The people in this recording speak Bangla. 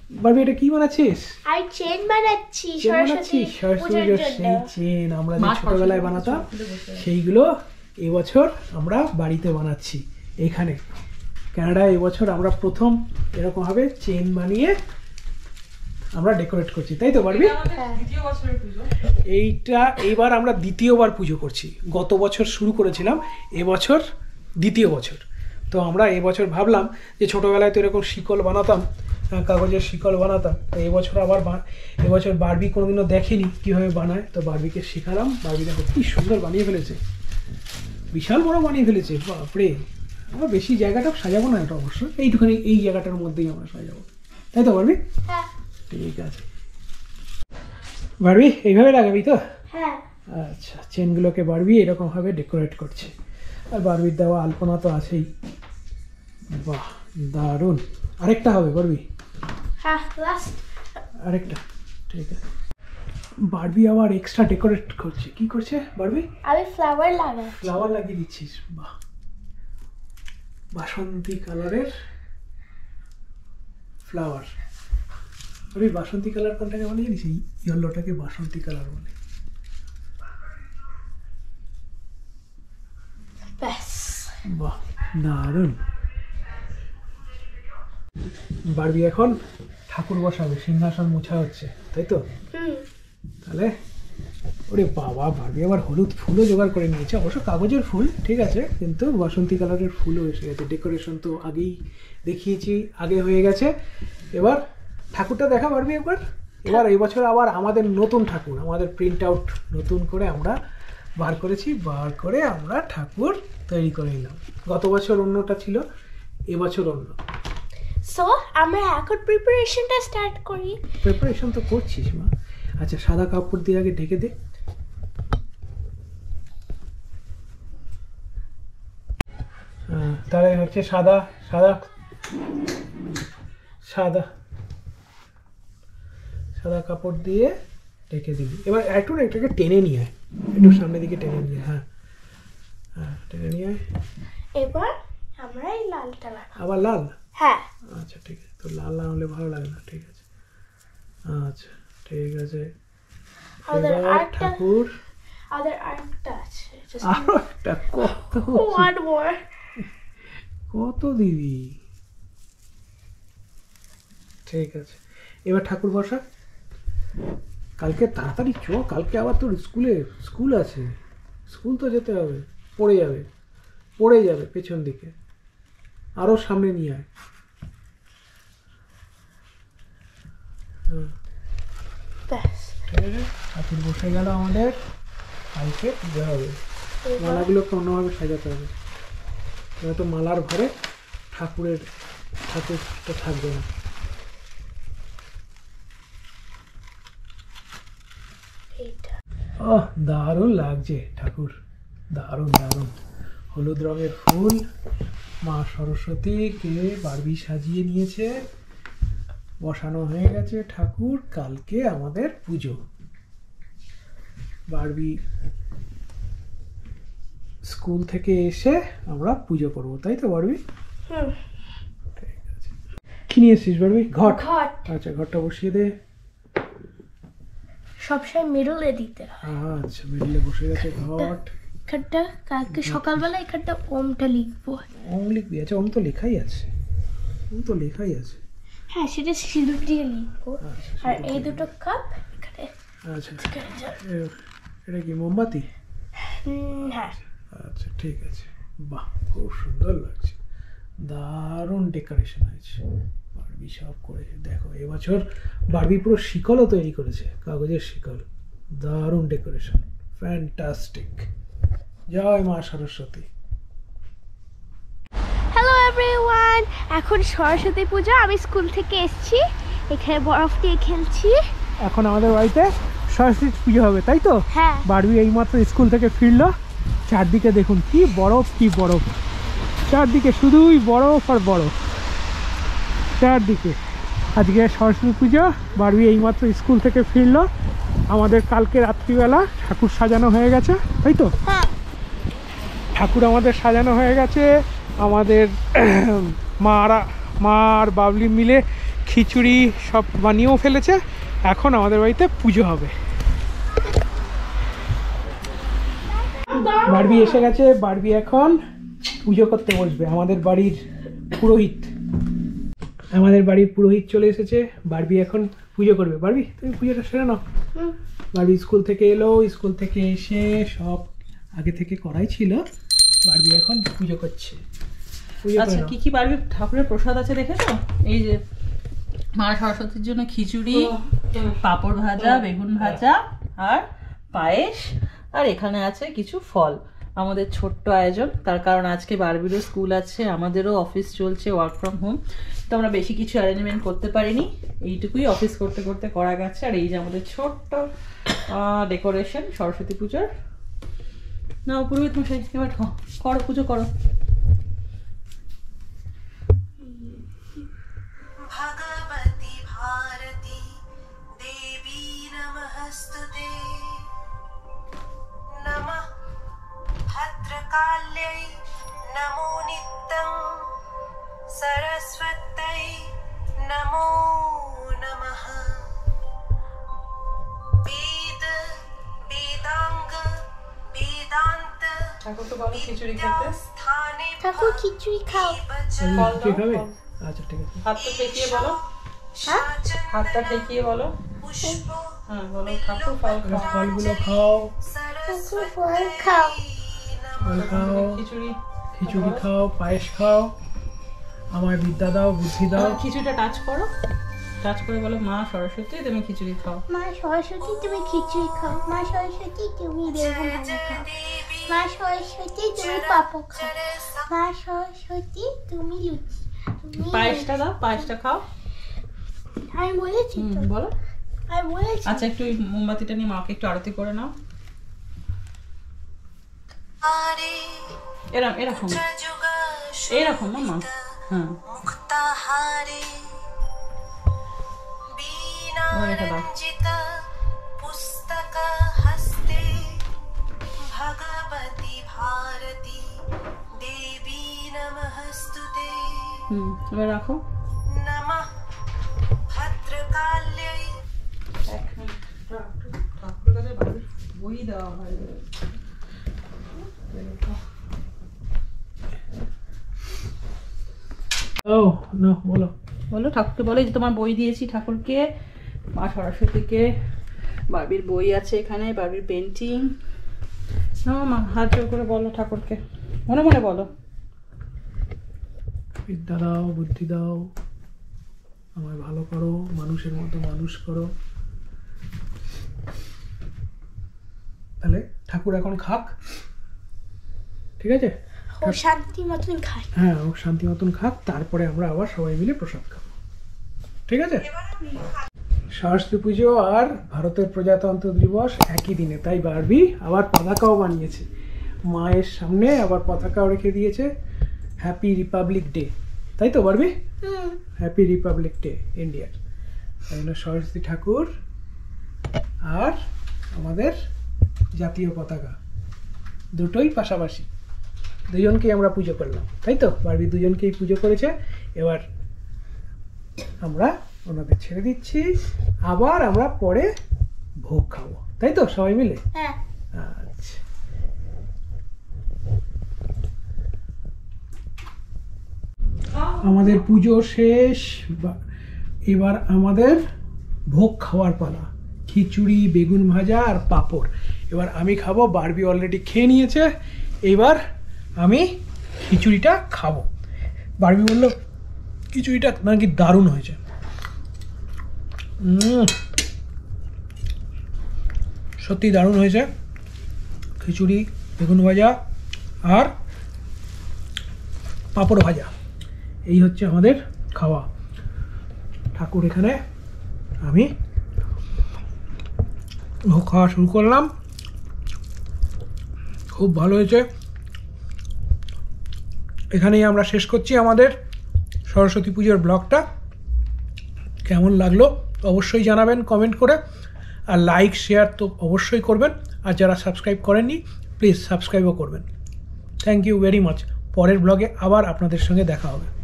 বারবি এটা কি বানাচ্ছিস? আর চেন বানাচ্ছি সরস্বতী পুজোর সেই চেন আমরা যে ছোটবেলায় বানাতাম সেইগুলো এবছর আমরা বাড়িতে বানাচ্ছি। এখানে কানাডায় এবছর আমরা প্রথম এরকম ভাবে চেন বানিয়ে আমরা ডেকোরেট করছি, তাই তো বারবি? এইটা এইবার আমরা দ্বিতীয়বার পুজো করছি। গত বছর শুরু করেছিলাম, এবছর দ্বিতীয় বছর। তো আমরা এবছর ভাবলাম যে ছোটোবেলায় তো এরকম শিকল বানাতাম, কাগজের শিকল বানাতাম, তো এবছর আবার এবছর বারবি কোনোদিনও দেখেনি কীভাবে বানায়, তো বারবিকে শেখালাম। বারবি দেখো কী সুন্দর বানিয়ে ফেলেছে, বিশাল বড় বানিয়ে ফেলেছে, বাপরে। আমরা বেশি জায়গাটা সাজাবো না, এটা অবশ্য এইটুখানি এই জায়গাটার মধ্যেই আমরা সাজাবো, তাই তো বারবি? ঠিক আছে বারবি, এইভাবে লাগাবি তো? আচ্ছা, চেনগুলোকে বারবি এরকমভাবে ডেকোরেট করছে। আর বারবির দেওয়া আলপনা তো আছেই। বাহ, দারুণ। আরেকটা হবে বারবি? আরেকটা, ঠিক আছে। বারবি আবার এক্সট্রা ডেকোরেট করছে। কি করছে বারবি? আমি ফ্লাওয়ার লাগিয়ে দিচ্ছিস। বাহ, বাসন্তী কালারের ফ্লাওয়ার। বারবি বাসন্তী কালার কোনটাকে বলে জানিস? এই ইয়েলোটাকে বাসন্তী কালার বলে। বাহ, দারুণ। বারবি এখন ঠাকুর বসাবে, সিংহাসন মোছা হচ্ছে, তাই তো? তাহলে ওরে বাবা, বারবি আবার হলুদ ফুলও জোগাড় করে নিয়েছে, অবশ্য কাগজের ফুল, ঠিক আছে, কিন্তু বাসন্তী কালারের ফুলও এসে গেছে। ডেকোরেশন তো আগেই দেখিয়েছি, আগে হয়ে গেছে। এবার ঠাকুরটা দেখা পারবি একবার। এবার এই বছর আবার আমাদের নতুন ঠাকুর, আমাদের প্রিন্ট আউট নতুন করে আমরা বার করেছি, বার করে আমরা ঠাকুর তৈরি করে নিলাম। গত বছর অন্যটা ছিল, এবছর অন্য। সো আমরা এখন প্রিপারেশনটা স্টার্ট করি। প্রিপারেশন তো করছিস মা। আচ্ছা, সাদা কাপড় দিয়ে আগে ঢেকে দে। তাহলে হচ্ছে সাদা সাদা সাদা সাদা কাপড় দিয়ে ঢেকে দিবি। এবার একটু না এটাকে টেনে নিয়ে আয়, একটু সামনের দিকে টেনে নিয়ে। হ্যাঁ হ্যাঁ, টেনে নিয়ে আয়। এবার আমরা এই লালটা লাগাবো। আবার লাল? হ্যাঁ। আচ্ছা ঠিক আছে, তো লাল না হলে ভালো লাগে না, ঠিক আছে। আচ্ছা ঠিক আছে। ঠাকুর আরেকটা আছে, আরো একটা, কত দিবি? ঠিক আছে, এবার ঠাকুর বসা। কালকে তাড়াতাড়ি চ, কালকে আবার তোর স্কুল আছে, স্কুল তো যেতে হবে। পড়ে যাবে পেছন দিকে, আরো সামনে নিয়ে আয়। ঠিক আছে, ঠাকুর বসে গেল আমাদের। কালকে পুজো হবে, মালাগুলোকে অন্যভাবে সাজাতে হবে, নয়তো মালার ঘরে ঠাকুরটা থাকবে না। ওহ, দারুণ লাগছে ঠাকুর, দারুণ দারুণ। হলুদ রঙের ফুল, মা সরস্বতীকে বারবি সাজিয়ে নিয়েছে, বসানো হয়ে গেছে ঠাকুর। কালকে আমাদের পুজো, বারবি স্কুল থেকে এসে আমরা পুজো করব, তাই তো বারবি? ঠিক আছে। কি নিয়ে এসেছিস বারবি? ঘট। আচ্ছা, ঘরটা বসিয়ে দে। সবসময় মিডলে দিতে হয়। আচ্ছা, মিডলে বসে গেছে ঘট। এখানটা কালকে সকালবেলা এখানটা ওমটা লিখবো। ওম লিখবি? আচ্ছা, ওম তো লেখাই আছে, হ্যাঁ, সেটা সিঁদুর দিয়ে লিখবো। আর এই দুটো কাপ এখানে। আচ্ছা, এটা কি মোমবাতি? হ্যাঁ। আচ্ছা ঠিক আছে। বাহ, খুব সুন্দর লাগছে, দারুণ ডেকোরেশন হয়েছে। বারবি সব করেছে দেখো। এবছর বারবি পুরো শিকলও তৈরি করেছে, কাগজের শিকল। দারুণ ডেকোরেশন, ফ্যান্টাস্টিক। জয় মা সরস্বতী। হ্যালো এভরিওয়ান, এখন সরস্বতী পূজা। আমি স্কুল থেকে এসেছি, এখানে বরফ দিয়ে খেলছি। এখন আমাদের বাড়িতে সরস্বতী পুজো হবে, তাই তো? হ্যাঁ। বারবি এইমাত্র স্কুল থেকে ফিরলো। চারদিকে দেখুন কি বরফ, চারদিকে শুধুই বরফ আর বরফ, চারদিকে। আজকে সরস্বতী পুজো, বারবি এইমাত্র স্কুল থেকে ফিরলো। আমাদের কালকে রাত্রিবেলা ঠাকুর সাজানো হয়ে গেছে, তাই তো? ঠাকুর আমাদের সাজানো হয়ে গেছে। আমাদের মা আর বাবলি মিলে খিচুড়ি সব বানিয়েও ফেলেছে। এখন আমাদের বাড়িতে পুজো হবে। বারবি এসে গেছে, বারবি এখন পুজো করতে বসবে। আমাদের বাড়ির পুরোহিত চলে এসেছে। বারবি এখন পুজো করবে। বারবি তুমি পুজোটা সেরে নাও। বারবি স্কুল থেকে এলো, স্কুল থেকে এসে সব আগে থেকে করাই ছিল, বারবি এখন পুজো করছে। আচ্ছা কি কি বারবি ঠাকুরের প্রসাদ আছে দেখেছো? এই যে মা সরস্বতীর জন্য খিচুড়ি, পাঁপড় ভাজা, বেগুন ভাজা আর পায়েস, আর এখানে আছে কিছু ফল। আমাদের ছোট্ট আয়োজন, তার কারণ আজকে বারবিরও স্কুল আছে, আমাদেরও অফিস চলছে, ওয়ার্ক ফ্রম হোম, তো আমরা বেশি কিছু অ্যারেঞ্জমেন্ট করতে পারিনি। এইটুকুই অফিস করতে করতে করা গেছে। আর এই যে আমাদের ছোট্ট ডেকোরেশন সরস্বতী পুজোর। না পুরোহিত মশাই এবার করো, পুজো করো। भगवती भारती देवी नमस्तुते नमः भद्रकाल्यै नमो नित्यं सरस्वत्यै नमो नमः वेद वेदांग वेदांत ঠাকুর তো বলো খিচুড়ি খেতে। स्थाने ঠাকুর খিচুড়ি খাও। ঠিক হবে? আচ্ছা ঠিক আছে। হাতটা ঠেকিয়ে বলো, হাতটা ঠেকিয়ে বলো। पुष्प হ্যাঁ বলো ঠাকুর ফল খাও। ফলগুলো খাও, ঠাকুর ফল খাও। ফল খাও, খিচুড়ি খিচুড়ি খাও, পায়েস খাও, আমায় বিদ্যা দাও, বুদ্ধি দাও। খিচুড়িটা টাচ করো, টাচ করে বলো মা সরস্বতী তুমি খিচুড়ি খাও। মা সরস্বতী তুমি খিচুড়ি খাও। মা সরস্বতী তুমি বেগুন ভাজা খাও। মা সরস্বতী তুমি পাপড় খাও। মা সরস্বতী তুমি লুচি। পায়েসটা দাও, পায়েসটা খাও। আমি বলেছি তো, বলো। আমি বলেছি। আচ্ছা একটু ওই মোমবাতিটা নিয়ে মাকে একটু আরতি করে নাও। এরকম এরকম এরকম মামা। হ্যাঁ मुक्ताहारे वीणारञ्जित पुस्तक हस्ते भगवती भारती देवी नमस्तुते এবার রাখো। नमः भद्रकाल्यै ঠাকুর কাছে বই দেওয়া হয়। ও না বলো, বলো ঠাকুরকে বলো, যে তোমার বই দিয়েছি ঠাকুরকে, মা সরস্বতীকে। বারবির বই আছে এখানে, বারবির পেন্টিং। না মা হাত জোর করে বলো ঠাকুরকে, মনে মনে বলো। বিদ্যা দাও, বুদ্ধি দাও, আমায় ভালো করো, মানুষের মতো মানুষ করো। তাহলে ঠাকুর এখন খাক, ঠিক আছে? ও শান্তি মতন খাই। হ্যাঁ ও শান্তি মতন খাক, তারপরে আমরা আবার সবাই মিলে প্রসাদ খাবো, ঠিক আছে? সরস্বতী পুজো আর ভারতের প্রজাতন্ত্র দিবস একই দিনে, তাই বারবি আবার পতাকাও বানিয়েছে। মায়ের সামনে আবার পতাকাও রেখে দিয়েছে। হ্যাপি রিপাবলিক ডে, তাই তো বারবি? হ্যাপি রিপাবলিক ডে ইন্ডিয়ার। তাই জন্য সরস্বতী ঠাকুর আর আমাদের জাতীয় পতাকা দুটোই পাশাপাশি, দুজনকেই আমরা পুজো করলাম, তাই তো? বারবি দুজনকেই পুজো করেছে। এবার আমরা ওনাদের ছেড়ে দিচ্ছি, আবার আমরা পরে ভোগ খাবো, তাই তো সবাই মিলে? হ্যাঁ। আচ্ছা আমাদের পুজো শেষ, এবার আমাদের ভোগ খাওয়ার পালা। খিচুড়ি, বেগুন ভাজা আর পাঁপড়। এবার আমি খাবো, বারবি অলরেডি খেয়ে নিয়েছে। এবার আমি খিচুড়িটা খাবো। বারবি বললো খিচুড়িটা নাকি দারুণ হয়েছে। সত্যি দারুণ হয়েছে। খিচুড়ি, বেগুন ভাজা আর পাঁপড় ভাজা, এই হচ্ছে আমাদের খাওয়া। ঠাকুর এখানে, আমি ভোগ খাওয়া শুরু করলাম। খুব ভালো হয়েছে। এখানেই আমরা শেষ করছি আমাদের সরস্বতী পুজোর ব্লগটা। কেমন লাগলো অবশ্যই জানাবেন কমেন্ট করে, আর লাইক শেয়ার তো অবশ্যই করবেন, আর যারা সাবস্ক্রাইব করেননি প্লিজ সাবস্ক্রাইবও করবেন। Thank you very much. পরের ব্লগে আবার আপনাদের সঙ্গে দেখা হবে।